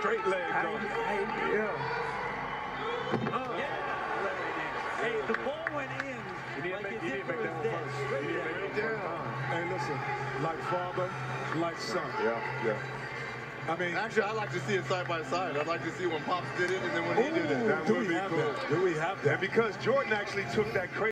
straight leg drop. Yeah. Oh, yeah. Hey, the ball went in. He didn't like make, it did for his that one dad. first. Straight He didn't down. make that one first. Hey, listen, like father, like son. Yeah. I mean, Actually, I'd like to see it side by side. I'd like to see when Pops did it and then when he did it. That do would we be have cool. that? Do we have that? And because Jordan actually took that crazy